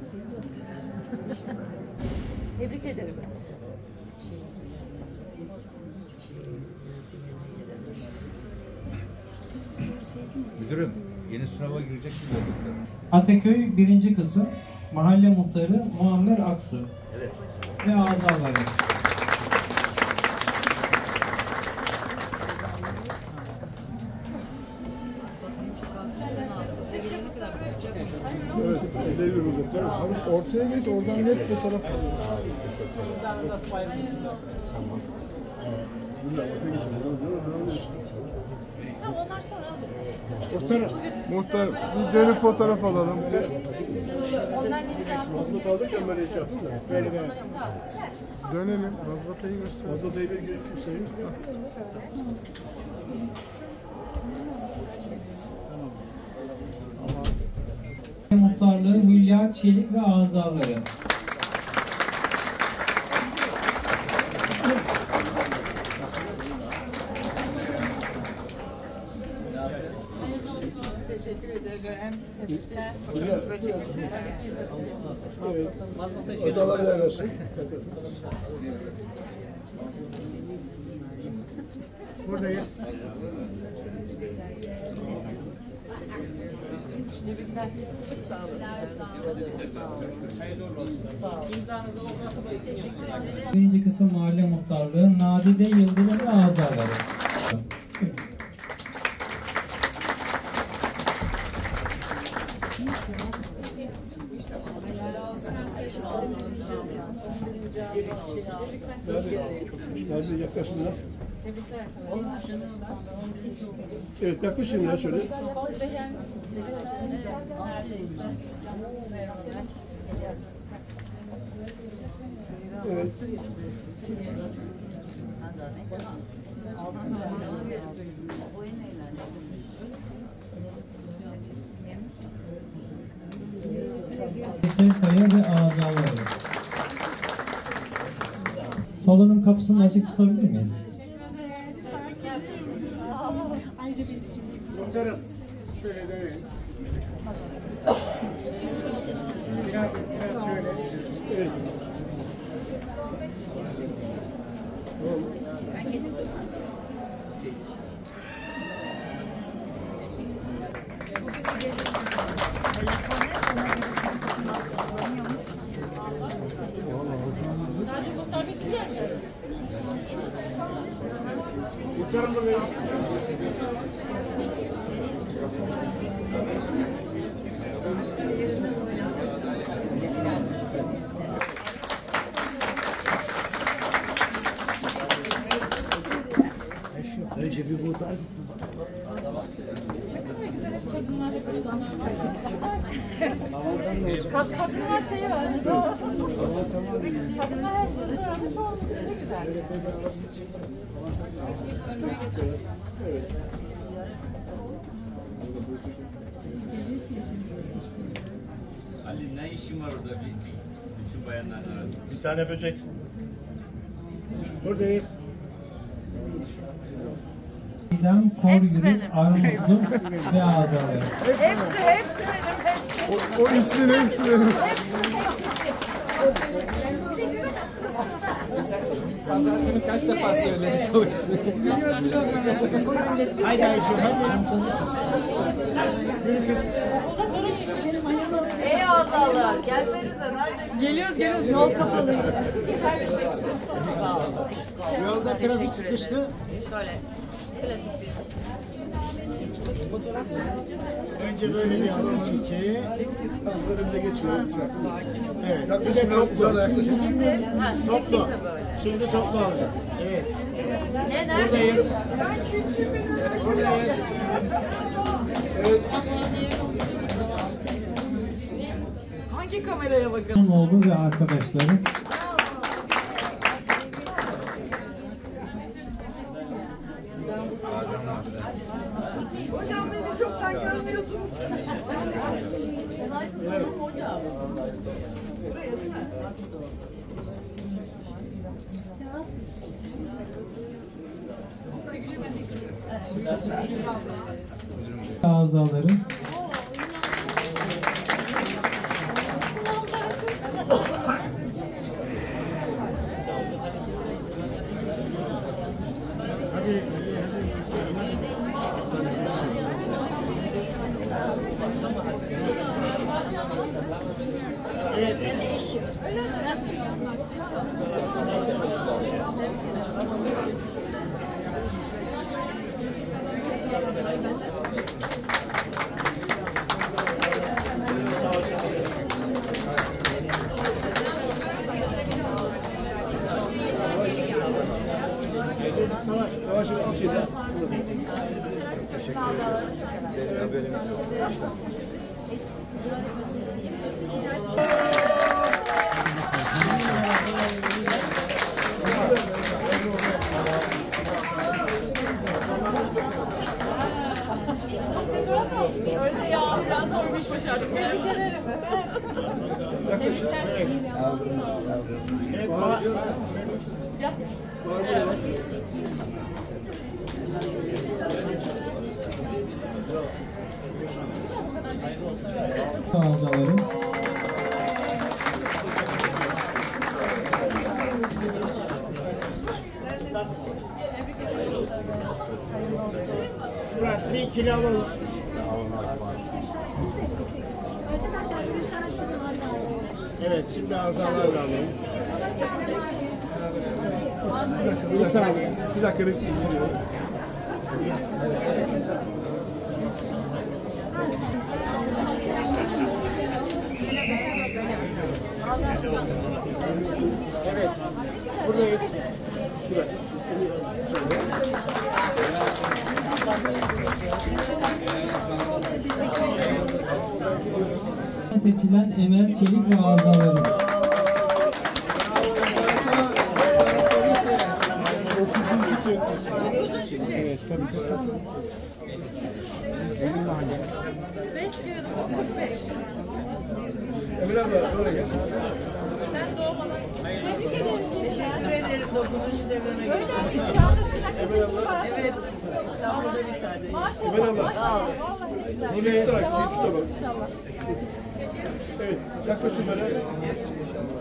Tebrik ederim. Müdürüm, yeni sınava girecek mi? Ataköy 1. kısım Mahalle Muhtarı Muammer Aksu. Evet. Ve azaları. Evet, ileri yürüdük. Ortaya geç, oradan net fotoğraf al. Tamam. Muhtar, bir deri fotoğraf alalım. Mazbat alırken böyle şey yaptım da. Böyle. Dönelim. Mazbatayı göster. Mazbatayı bir göstereyim. Muhtarlığı Hülya Çelik ve azaları. Teşekkür ederim. Tebrikler. Evet. Allah razı olsun. Buradayız. Tebrikler. Çok sağ olun. İmzanızı olsun. Teşekkür ederim. 1. kısım Mahalle Muhtarlığı Nadide Yıldırım ve azaları. Sadece yaklaşınlar. Evet, yaklaşın ya şöyle. Evet. Kaya ve azaları. Salonun kapısını açık tutabilir miyiz? Muhtarım, şöyle döneyim. Biraz şöyle. Evet. Muhtarım buradayız. Önce bir muhtar gitsin. Kadınlar şeyi var. Kadınlar her şeyi var. Ne güzel. Ali ne işin var orada bütün bayanlar arasında? Bir tane böcek. Buradayız. İdem, Korgül'ün, Armutlu ve azaları. Hepsi benim, hepsi. O ismi ne ismi? Pazar günü kaç defa söyledik o ismi? Haydi Ayşe, hadi. Ey azalar, gelsenize nerede? Geliyoruz. Yol kapalı. Sağ olun. Yolda trafik sıkıştı. Şöyle, klasik bir. Önce böyle bir alalım ki. Önümde geçiyor. Evet. Bir de toplu. Toplu. Şimdi toplu alacağız. Evet. Buradayız. Buradayız. Evet. Hangi kameraya bakalım? Oğlu ve arkadaşları. Hocam beni çoktan görmüyorsunuz. Evet. Buraya değil mi? Azaları. Ben de eşim. Savaş, Savaş'ın al şeyini. Öyle ya, biraz zor bir iş başardık. Yaklaşık. Evet. Evet, Azaları. Murat bir ikili alalım. Evet, şimdi azalarla alalım. Bir saniye, bir dakika bekleyin. Evet, buradayız. Seçilen Emel Çelik ve azaları. Evet, tabii ki. 5 kere 9, 45. Emir abla, oraya gel. Sen doğmadan. Teşekkür ederim 9. devreme geldim. Emir abla. Evet, İstanbul'da bir tane. Emir abla. Buraya tutarak, bir tutalım. Evet, yaklaşın böyle.